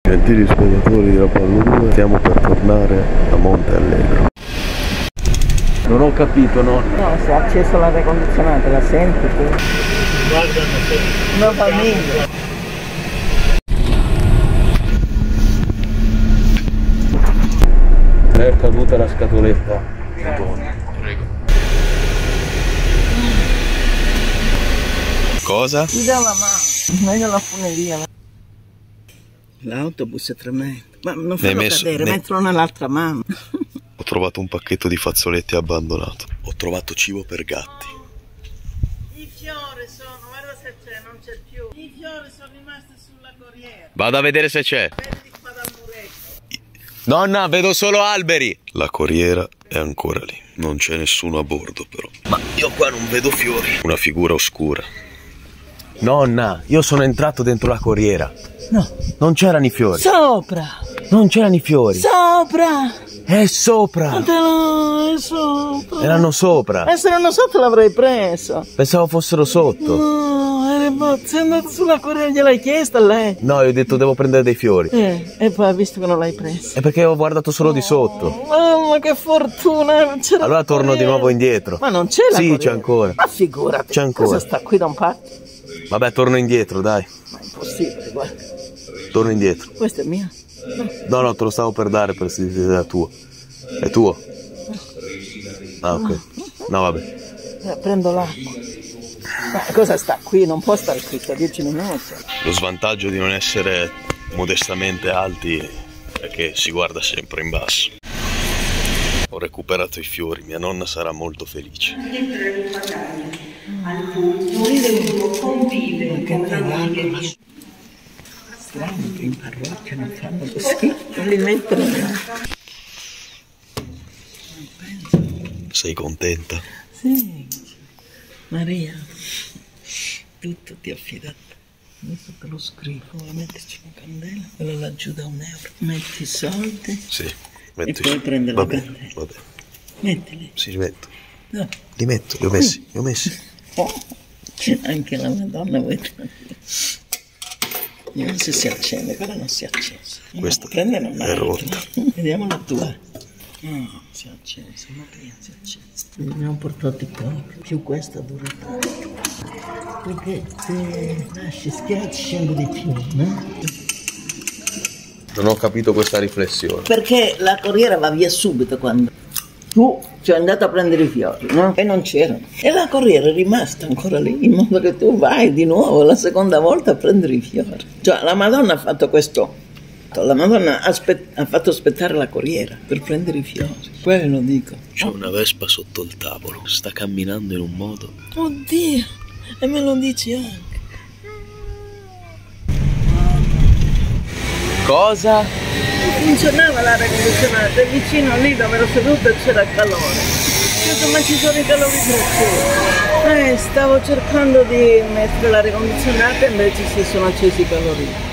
Gentili spettatori della Ballo 2, stiamo per tornare a Monte Allegro. Non ho capito, no? No, se ha acceso l'aria condizionata, la senti tu? Guarda, Una famiglia. È caduta la scatoletta. Madonna, prego. Cosa? Mi dà la mano, meglio la funeria. L'autobus è tremendo. Ma non farlo cadere, metterlo nell'altra mano. Ho trovato un pacchetto di fazzoletti abbandonato. Ho trovato cibo per gatti. I fiori sono, guarda se c'è, non c'è più. I fiori sono rimasti sulla corriera. Vado a vedere se c'è. Vedi qua dal muretto. Nonna, vedo solo alberi. La corriera è ancora lì. Non c'è nessuno a bordo però. Ma io qua non vedo fiori. Una figura oscura. Nonna, io sono entrato dentro la corriera. No. Non c'erano i fiori. Sopra. Non c'erano i fiori. Sopra. È sopra. No, è sopra. Erano sopra. Se erano sotto l'avrei preso. Pensavo fossero sotto. No, sei andato sulla corriera, gliel'hai chiesta a lei? No, io ho detto devo prendere dei fiori. E poi ha visto che non l'hai preso. È perché ho guardato solo di sotto. Mamma, che fortuna. Allora torno di nuovo indietro. Ma non c'è la corriera? Sì, c'è ancora. Ma figurati. C'è ancora. Cosa sta qui da un pazzo? Vabbè, torno indietro, dai. Ma è impossibile, guarda. Torno indietro. Questo è mio. No, te lo stavo per dare per se era tuo. È tuo? Ah, ok. No, vabbè. Prendo l'acqua. Ma cosa sta qui? Non può stare qui sta 10 minuti. Lo svantaggio di non essere modestamente alti è che si guarda sempre in basso. Ho recuperato i fiori, mia nonna sarà molto felice. Al punto convive con la moglie di... Strano che in parrocchia non fanno così, non li mettono. Sei contenta? Sì, Maria, tutto ti affidato. Adesso te lo scrivo, metterci una candela, quello laggiù da €1. Metti i soldi. Sì, E poi prende la candela. Va bene. Mettili. Sì, li metto. No. Li metto, li ho messi, li ho messi. Oh, anche la Madonna vuoi prendere. Vediamo se si accende, quella non si è accesa. Questa prende una è rotta. Vediamo la tua. No, si è accesa, Maria, si è accesa. Ne ho portati pochi, più questa dura tanto. Perché se lasci schiacci scende di più, no? Non ho capito questa riflessione. Perché la corriera va via subito quando tu sei andato a prendere i fiori, no? E non c'erano. E la corriera è rimasta ancora lì, in modo che tu vai di nuovo la seconda volta a prendere i fiori. Cioè la Madonna ha fatto questo. La Madonna ha fatto aspettare la corriera per prendere i fiori. Quello lo dico. C'è una vespa sotto il tavolo. Sta camminando in un modo. Oddio, e me lo dici anche. Cosa? Funzionava l'aria condizionata e vicino lì dove ero seduta c'era calore. Ho detto, ma ci sono i calori preziosi. Stavo cercando di mettere l'aria condizionata e invece si sono accesi i calori.